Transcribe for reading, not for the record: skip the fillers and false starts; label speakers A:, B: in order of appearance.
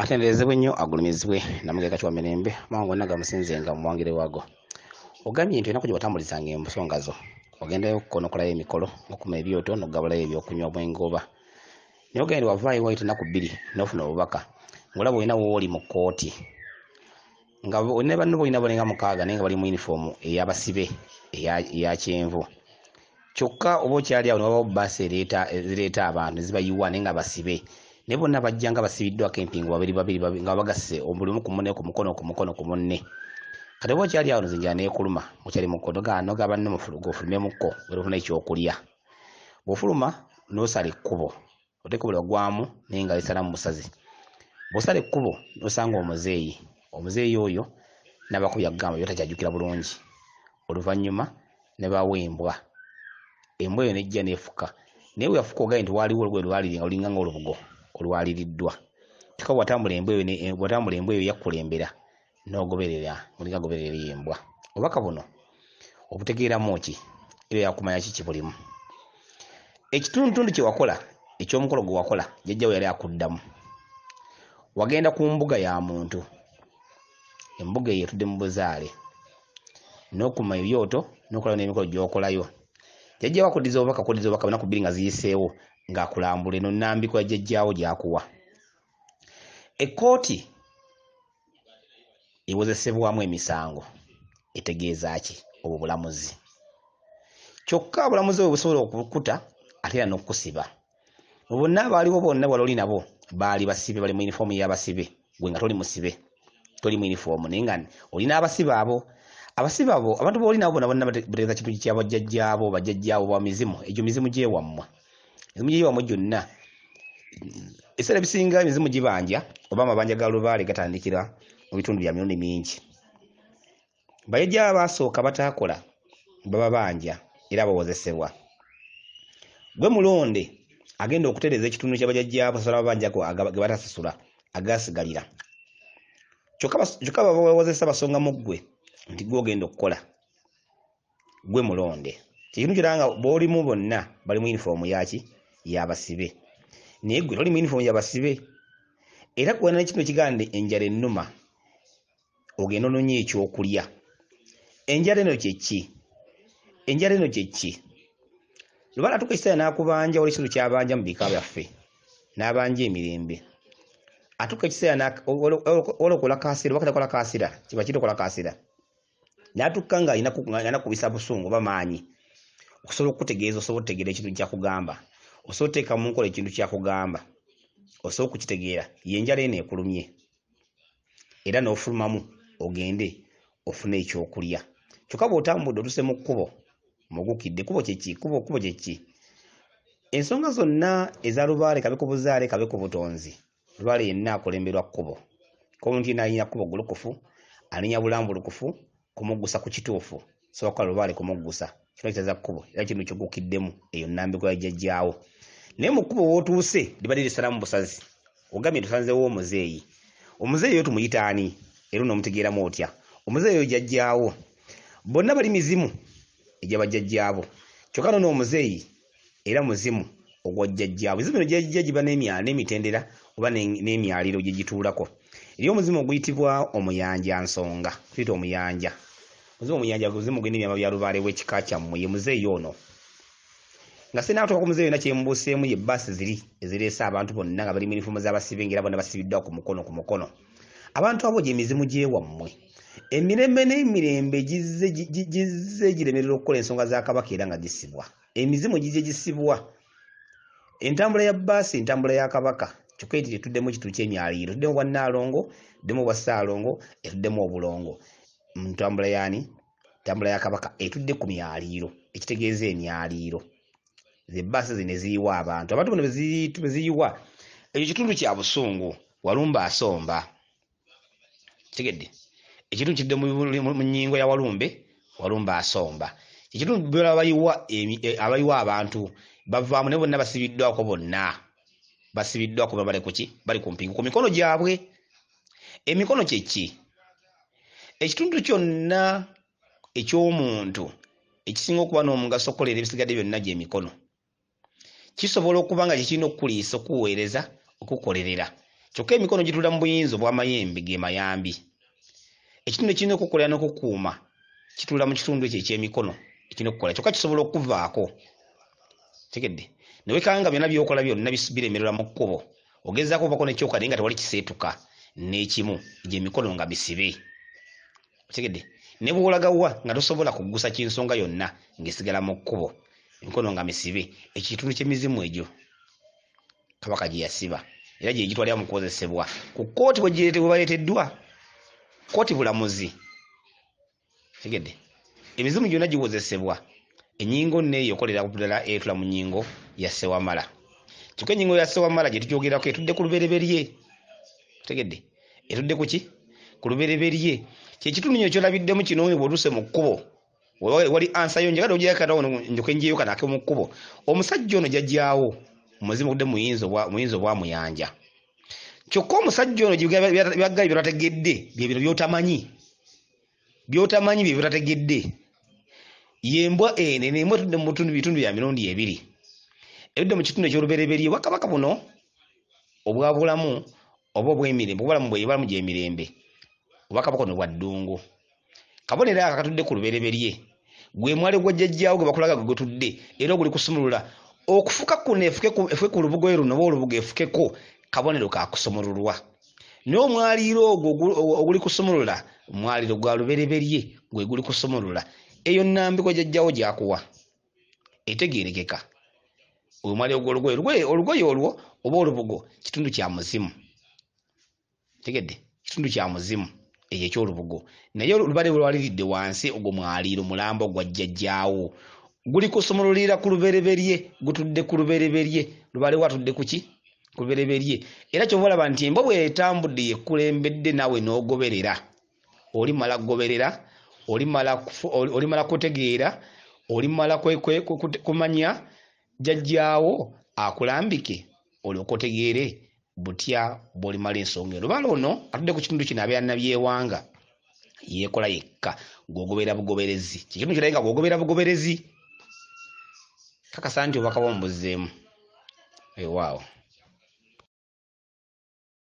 A: Atenderezebwe nnyo agulumizibwe Namugeka Kiwa Mirembe mangu naga musinze nga muwangire wago. Ogambye nti ennaku gye watambulizanga ensonga zo ogendayo okukolayo emikolo okuma ebyoto n'okugabulayo ebyokunywa obwengoba. Naye ogende wavaayo wayita ennaku bbiri n'ofuna obubaka ng'olaba olina wooli mu kkooti nga ne banno boolina balinga mukaaga naye nga bali mu yunifoomu ey'abasibe eya kyenvu. Kyokka oba okyali awo ne wabawo bbaasi ezireeta abantu ne zibayiwa naye nga basibe. Ne bonna bajja nga basibiddwako empingu babiri nga bagasse buli omu ku munne ku mukono ku munne. Kati oba okyali awo nzinjira neekuluma okyali mu kkoto noga banne ofulumemukko olufuna ekyokulya. Bw'ofuluma n'osala ekkubo oteeka obulagwamu naye nga lisala mu busazi. Bw'osala ekkubo n'osanga omuzeeyi oyo n'abakubi agamba yo takyajjukira bulungi. Oluvannyuma ne bawa embwa eyo nejja neefuka naye bwe yafuka ogaye nti waaliwo olugoye lwaliringa lulinga ng'olubugo olwaliriddwa. Kyokka bw'atambula embwa eyo yakkulembera n'ogoberera olinga agoberera embwa. Obubaka buno obutegeeramu ki era yakumanya kiki bulimu. Ekitundutundu kye wakola eky'omukolo gwe wakola jjajjawo yali akuddamu. Wagenda ku mbuga ya muntu, embuga eyo etudde mu buzaale n'okuma ebyoto n'okola n'emikolo gy'okolayo. Jjajjawo akuddiza obubaka banaku bbiri nga ziyiseewo ng'akulambula eno nnambiko ya jjajjaawo gy'akuwa. Ekkooti ewozesebwamu emisango etegeeza ki? Obwo bulamuzi. Kyokka obulamuzi obwo busobola okukuta ate era n'okusiba. Bonna abaaliwo bonna wali oli nabo baali basibe, bali mu yunifoomu y'abasibe, gwe nga toli musibe, toli mu yunifoomu naye nga olina abasibe abo. Abasibe abo abantu booli nabo bonna bategeeza kintu kya bajjajjaabo ba mizimu. Egyo mizimu gyewammwe, emizimu gyewammwe gyonna ebiseera ebisinga emizimu gibanja oba amabanja ga lubaale gatandikira mu bitundu bya mirundi mingi. Bajjajja abaasooka bataakola baba banja era bawozesebwa. Gwe mulonde agenda okutereeza ekitundu kya bajjajjaabo asala ababanja ge batasasula agasigalira. Kyokka bawozesa basongamu ggwe nti gwe ogenda okukola. Gwe mulonde ekintu kiranga boolimu bonna bali mu yunifoomu y'abasibe naye gwe toli mu yunifoomu y'abasibe. Era kuwana n'ekintu ekiganda enjala ennuma ogenda ononya ekyokulya. Enjala eno kye ki? Enjala eno kye ki? Lubaala atuuka ekiseera n'akubanja wali ekintu kyabanja mu bika byaffe n'abanja emirembe. Atuuka ekiseera olokola kaasira oba katakola kaasira kiba kitokola kaasira. N'atuuka nga alina kubisa busungu oba maanyi okusobola okutegeeza, osobola okutegeera ekintu kyakugamba, osobola oteeka mu nkola ekintu kyakugamba, osobola okukitegeera. Yenjala eno ekulumye era n'ofulumamu ogende ofune ekyokulya. Kyokka bw'otambudde otuse mu kkubo mugukidde. Kkubo kye ki? Kkubo kye ki? Ensonga zonna eza lubaale kabe ku buzaale kabe ku butonzi, lubaale yenna akulemberwa kkubo. Ko omuntu yenna alina kkubo gulukufu, alinya bulambulukufu kumuggusa ku kituufu, sobola kukola lubaale kumuggusa. Kino kitaza kkubo era kintu kyogukiddemu eyo nnambiko ya jjajjaawo. Naye mu kkubo w'otuuse libadde lisalamu busazi. Ogambye tusanzeewo omuzeeyi. Omuzeeyi oyo tumuyita ani? Era n'omutegeeramu otya? Omuzeeyi oyo jjajjaawo. Bonna bali mizimu egy'abajjajjaabo. Kyokka n'omuzeeyi era muzimu ogwa jjajjaabo. Mizimu eno gy'ejja giba n'emitendera oba n'emyaliro gye gituulako. Eriyo omuzimu oguyitibwa omuyanja nsonga, tuyita omuyanja. Muzimu gw'enda ebyama bya lubaale w'ekika kyammwe ye muzeeyi ono. Nga sinatuuka ku muzeeyi yonna kyembuuseemu ye bbaasi ziri ezireese abantu bonna nga bali mu yunifoomu z'abasibe ng'era bonna basibiddwa ku mukono. Abantu abo gye mizimu gy'ewammwe. Emirembe n'emirembe gizze giremerera okukola ensonga za Kabaka era nga gisibwa. Emizimu gizze gisibwa. Entambula ya bbaasi, entambula ya Kabaka. Kyokka eti tuddemu ekitundu ky'emyaliiro. Tuddemu obwa Nnaalongo, tuddemu obwa Ssaalongo, etuddemu obulongo. Ntambula yaani? Ntambula ya Kabaka etudde ku myaliiro, ekitegeeza emyaliiro. Ze bbaasi zino eziyiwa abantu. Abantu bano bwe ziyiwa ekyo kitundu kya busungu, Walumbe asomba. Kitegedde? Ekitundu kidde mu nnyingo ya Walumbe asomba. Ekitundu abayiwa abantu bavaamu ne bonna basibiddwako bonna. Basibiddwako bali ku ki? Bali ku mpingu ku mikono gyabwe. Emikono kye ki? Ekitundu kyonna eky'omuntu ekisinga okuba n'omugaso okukolera ebisigadde byonna gy'emikono. Kisobola okuba nga kirina okukuliisa, okuweereza, okukolerera. kyokka emikono gitula mu buyinza obw'amayembe ge mayambi. Ekitundu ekirina okukolera n'okukuuma kitula mu kitundu ekyo eky'emikono ekirina okukola kyokka kisobola okuvaako. Tegedde ne wekanga byonna by'okola byonna biremererwa mu kkubo ogezaako obako n'ekyoka naye nga tewali kiseetuka n'ekimu gy'emikono nga bisibe. Tegedde ne bw'olagawa nga tosobola kuggusa kinsonga yonna ng'esigala mu kkubo emikono nga misibe. Ekitundu ky'emizimu egyo Kabaka gye yasiba era gye gitwalira mu kukozesebwa ku kkooti bwe baleeteddwa kkooti bulamuzi. Tegedde emizimu gyonna gikozesebwa. Ennyingo neeyo okolera ddala etula mu nnyingo ya Ssewamala. Kyokka ennyingo ya Ssewamala gye tugyogerako etudde ku lubereberye. Tegedde etudde ku ki? Ku lubereberye. Kyekitundu nnyo kyolabiddemu kino bw'otuuse mu kkubo wali ansa yo njagala ogyekatawo njoke njeyo kanake mu kkubo. Omusajja ono jjajjaawo muzimu gudde muyinza obwamuyanja. Kyokka omusajja ono byaggabi by'otategedde bye bino by'otamanyi bye by'otategedde. Yembwa ene n'embwa tudde mu bitundu bya mirundi ebiri. Edde mu kitundu eky'olubereberye Obwakabaka buno obwa bulamu oba obw'emirembe obw'ebalamu gy'emirembe. Obwakabaka buno bwa ddungu. Kabonero ako katudde ku lubereberye gwe mwali gwa jjajjaawo gwe bakulaga gwe tudde era oguli kusumulula okufuka kuno efuke ku lubugo luno oba olubugo efukeko kabonero ka kusumululwa. N'omwaliiro ogwo oguli kusumulula mwaliiro gwa lubereberye gwe guli kusumulula. Eyo nnambi gwa jjajjaawo gy'akuwa etegeerekeka. Omwaliiro olugoye olwo oba olubugo kitundu kya muzimu. Tegedde kitundu kya muzimu eyo eky'olubugo. Naye olubale bwe lwaliridde wansi ogwo mwaliiro mulambo gwa jjajjaawo guli kusumululira ku lubereberye gutudde ku lubereberye. Lubale watudde ku ki? Ku lubereberye. Era kyova olaba nti embwa bw'etambudde yekulembedde naawe n'ogoberera. Olimala kugoberera, olimala kutegeera, olimala kumanya jjajjaawo akulambike olyoke otegeere butya bw'olimala ensonga eyo. Lubale ono atudde ku kitundu kino abeera nabyewanga yeekola yekka gw'ogobera bugoberezi. Kikintu kirabe nga gw'ogobera bugoberezi. Kakasa nti obubaka bw'omubuzzeemu. Weewaawo.